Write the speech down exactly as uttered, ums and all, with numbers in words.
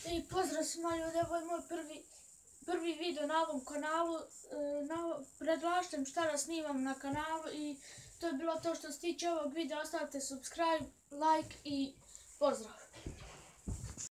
I pozdrav svima ljudi, ovo je moj prvi, prvi video na ovom kanalu. Na, predlažem šta da snimam na kanalu i to je bilo to što se tiče ovog videa. Ostavite subscribe, like i pozdrav.